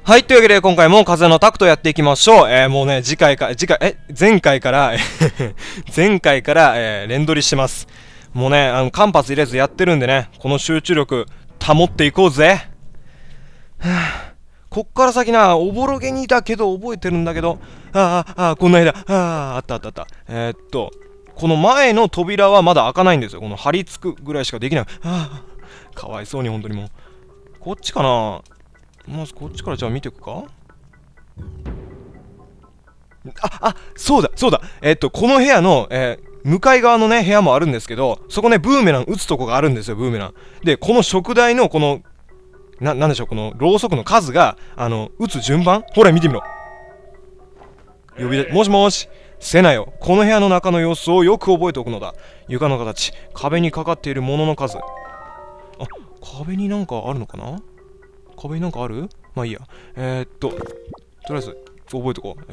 はい、というわけで今回も風のタクトやっていきましょう。もうね、前回から前回から、連取りしてます。もうね、間髪入れずやってるんでね、この集中力保っていこうぜ。こっから先な、おぼろげにだけど覚えてるんだけど、こんな間、あった。この前の扉はまだ開かないんですよ。この張り付くぐらいしかできない。かわいそうに本当にもう。こっちかな。まずこっちからじゃあ見ていくか。そうだこの部屋の、向かい側のね部屋もあるんですけど、そこねブーメラン打つとこがあるんですよ。ブーメランで、この食台のこのなんでしょう、このろうそくの数が打つ順番、ほら見てみろ。もしもし、セナよ。この部屋の中の様子をよく覚えておくのだ。床の形、壁にかかっているものの数。壁になんかあるのかな。壁になんかある？まあいいや。とりあえず覚えとこう。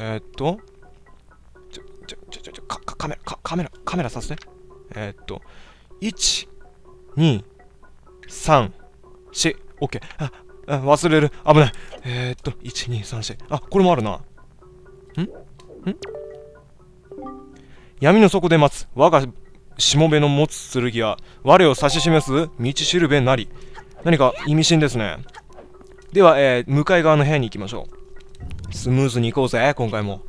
カメラさせて。1、2、3、4、オッケー。忘れる。危ない。1、2、3、4。これもあるな。闇の底で待つ。我がしもべの持つ剣は、我を指し示す道しるべなり。何か意味深ですね。では、向かい側の部屋に行きましょう。スムーズに行こうぜ、今回も。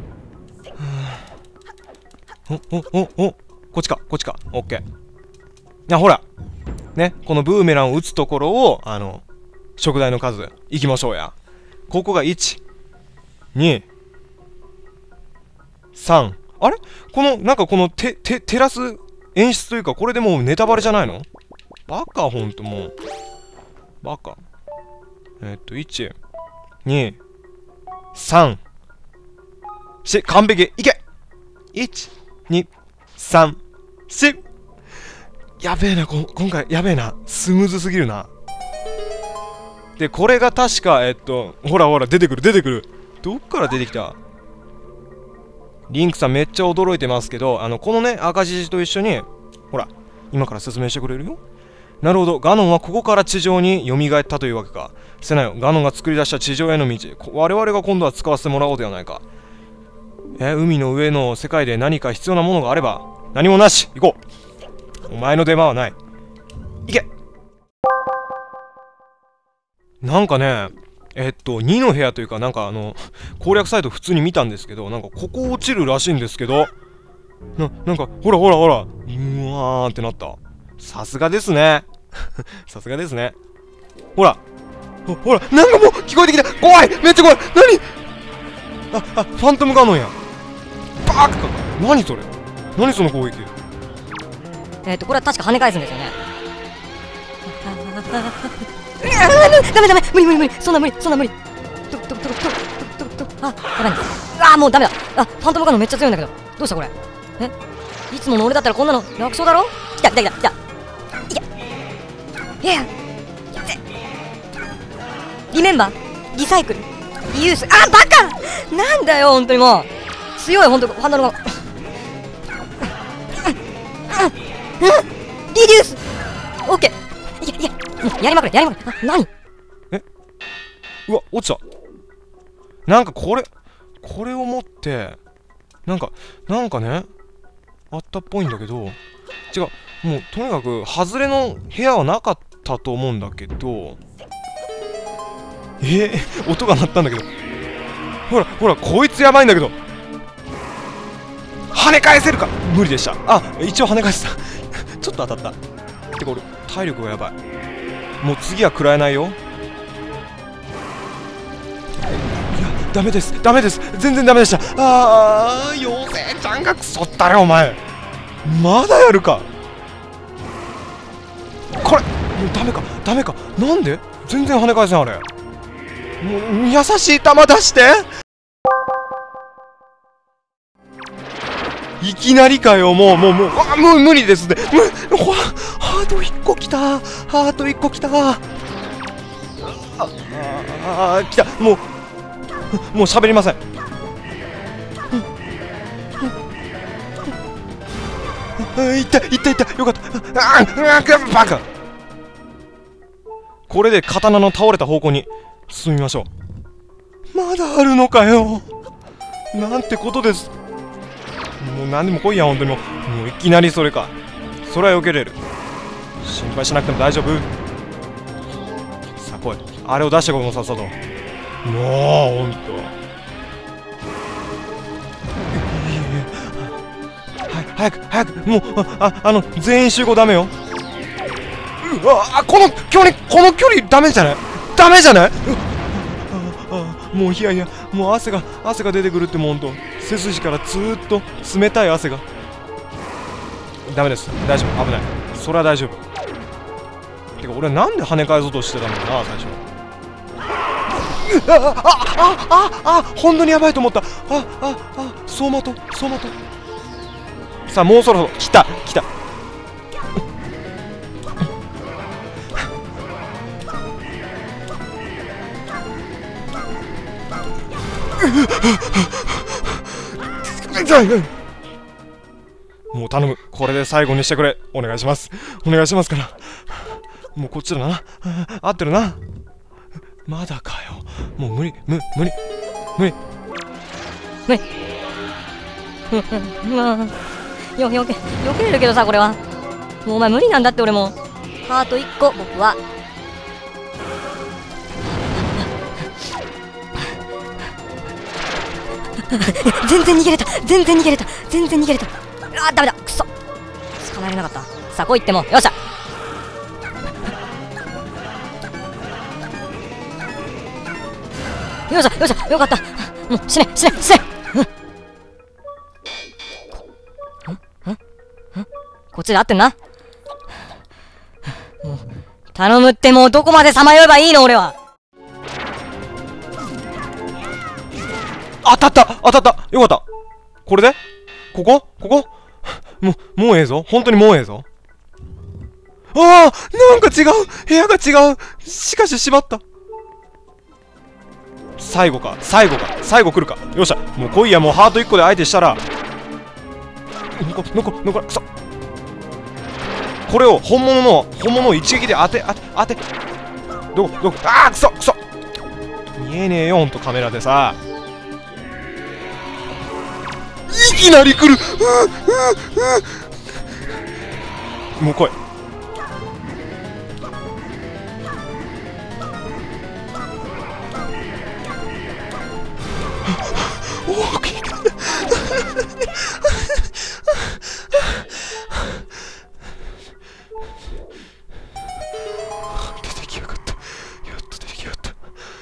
こっちか、オッケー。ほらね、このブーメランを打つところを、食材の数、行きましょうや。ここが1、2、3。あれなんかこの照らす演出というか、これでもうネタバレじゃないの？バカ、ほんともう。バカ。1、2、3、4、完璧、いけ！ 1、2、3、4。やべえな、今回、やべえな。スムーズすぎるな。で、これが確か、ほら、出てくる。どっから出てきた？リンクさんめっちゃ驚いてますけど、このね、赤字と一緒に、ほら、今から説明してくれるよ。なるほど、ガノンはここから地上に蘇ったというわけか。セナよ、ガノンが作り出した地上への道、我々が今度は使わせてもらおうではないか。海の上の世界で何か必要なものがあれば、何もなし、行こう。お前の出番はない。行け。なんかね、2の部屋というか、なんか攻略サイト普通に見たんですけど、なんかここ落ちるらしいんですけど、なんか、ほら、うわーってなった。さすがですね。さすがですね。ほら、なんかもう聞こえてきた。怖い、めっちゃ怖い。何？ファントムガノンや。バークか。何それ？何その攻撃？ これは確か跳ね返すんですよね。ダメ、無理、そんな無理。やばい。もうダメだ。ファントムガノンめっちゃ強いんだけど。どうしたこれ？いつもの俺だったらこんなの楽勝だろ？来た。いやリメンバー、リサイクル、リユース。バカ！なんだよ、本当にもう。強い、本当に、ファントムガノン。リデュース！オッケー！やりまくれ。何？ うわ、落ちた。なんかこれを持って、なんかね、あったっぽいんだけど、違う、もうとにかく外れの部屋はなかったと思うんだけど、音が鳴ったんだけど、ほら、こいつやばいんだけど、跳ね返せるか。無理でした。一応跳ね返した。ちょっと当たった。てか俺体力がやばい。もう次は食らえないよ。いや、ダメです。全然ダメでした。妖精ちゃんがクソったれお前。まだやるか。これもうダメか。なんで全然跳ね返せん。あれもう優しい球出して。いきなりかよ。もう無理ですね。あと1個きた。来た。もう喋りません。いった。よかった。バカ。これで刀の倒れた方向に進みましょまだあるのかよ。なんてことです。もう何でも来いや、本当にもういきなりそれか。それは避けれる。心配しなくても大丈夫。さあ来い。あれを出してこい、もうさっさと。もうほんと。早く早く、もう全員集合ダメよ。うわあ、この距離ダメじゃない？ダメじゃない？もういやいや、もう汗が出てくるって、もうほんと背筋からずーっと冷たい汗が。ダメです。大丈夫、危ない。それは大丈夫。てか俺なんで跳ね返そうとしてたのかな、最初。本当にやばいと思った。走馬灯。さあもうそろそろ来た。もう頼む、これで最後にしてくれ。お願いしますから。もうこっちだな。合ってるな。まだかよ。もう無理。 よけれるけどさ、これはもうお前無理なんだって。俺もハート1個。僕は全然逃げれた。ダメだ、くそ、捕まえれなかった。さあ来いっても。よっしゃ。よかった。もう死ね。こっちで合ってんな。もう頼むって。もうどこまでさまよえばいいの俺は。 当たったよかった。これでここもうええぞ。本当にもうええぞ。なんか違う、部屋が違う。しかししまった。最後来るか。よっしゃ、もう来いや。もうハート1個で相手したら残くそ。これを本物を一撃で当て。どこくそ見えねえよ、ほんとカメラでさ。いきなり来る。もう来い。大きい。出てきやがった。やっと出てきやがった。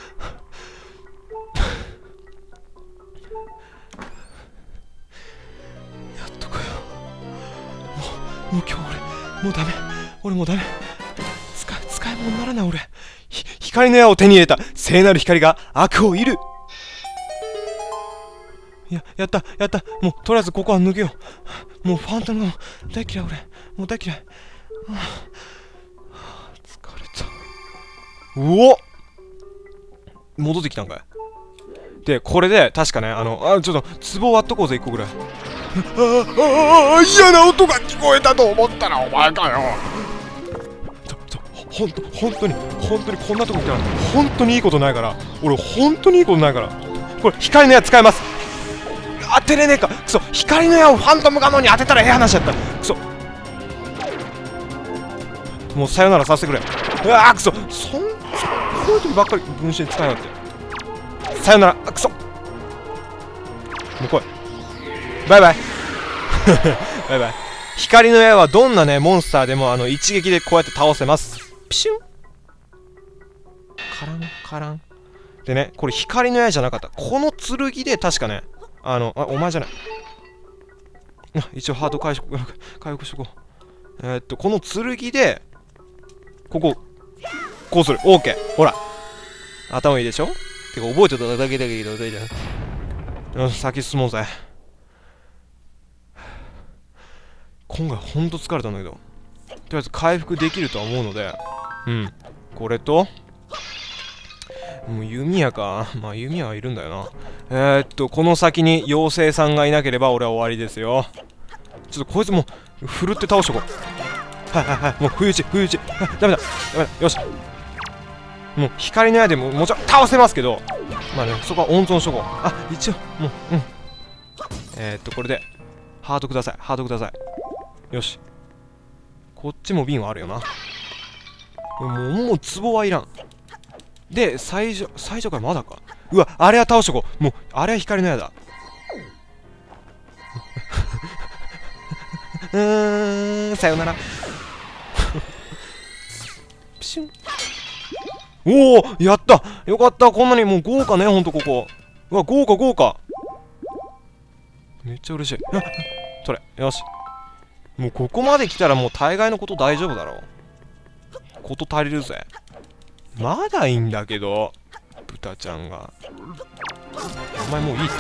もう今日もうダメ。俺もうダメ。使い物にならない俺。光の矢を手に入れた。聖なる光が悪を射る。やった。もうとりあえずここは抜けよう。もうファントムが大嫌い俺。もう大嫌い。疲れた。うおっ、戻ってきたんかい。でこれで確かね、ちょっと壺割っとこうぜ、1個ぐらい。嫌な音が聞こえたと思ったらお前かよ。本当にこんなとこ来たら本当にいいことないから。俺本当にいいことないから。これ光の矢使えます。当てれねえか。くそ、光の矢をファントムガノンに当てたらええ話やった。くそ、もうさよならさせてくれ。くそ、こういう時ばっかり分身使いやがって。さよなら。くそ、もう来い。バイバイ。バイバイ。光の矢はどんなねモンスターでも一撃でこうやって倒せます。ピシュン。カランでね、これ光の矢じゃなかった。この剣で確かね、お前じゃない。一応ハート回復しとこう。この剣でこうする。オーケー。ほら頭いいでしょ。てか覚えてただけだけど大丈夫。よし、先進もうぜ。今回ほんと疲れたんだけど、とりあえず回復できるとは思うので、これともう弓矢か。まあ弓矢はいるんだよな。この先に妖精さんがいなければ俺は終わりですよ。ちょっとこいつもう振るって倒しとこう。もう不意打ち。ダメだ。よし。もう光の矢でももちろん倒せますけど、 まあね、そこは温存しとこう。あ、一応、もう、これで、ハートください。ハートください。よし。こっちも瓶はあるよな。もう、壺はいらん。で、最初からまだか。うわ、あれは倒しとこう。もう、あれは光の矢だ。さよなら。ピシュン。おお、やった、よかった。こんなにもう豪華ね、ほんとここ。うわ、豪華豪華。めっちゃ嬉しい。それ、よし。もうここまで来たらもう大概のこと大丈夫だろう。こと足りるぜ。まだいいんだけど、豚ちゃんが。お前もういいって。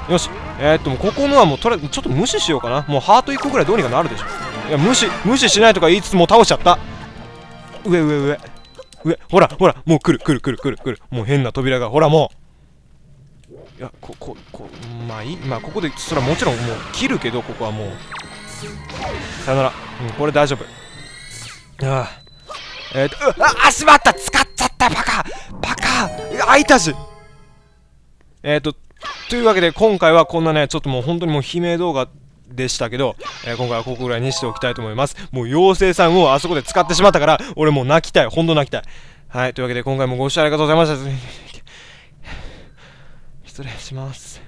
よし。もうここのはもうとりあえずちょっと無視しようかな。もうハート1個ぐらいどうにかなるでしょ。いや、無視しないとか言いつつもう倒しちゃった。上。ほら、もう来る。もう変な扉が、ほらもう。いや、まあいい。まあここで、それはもちろんもう切るけど、ここはもう。さよなら。これ大丈夫。しまった、使っちゃった、バカ開いたし。というわけで今回はこんなね、ちょっともう本当にもう悲鳴動画でしたけど、今回はここぐらいにしておきたいと思います。もう妖精さんをあそこで使ってしまったから、俺もう泣きたい。ほんと泣きたい。はい、というわけで今回もご視聴ありがとうございました。失礼します。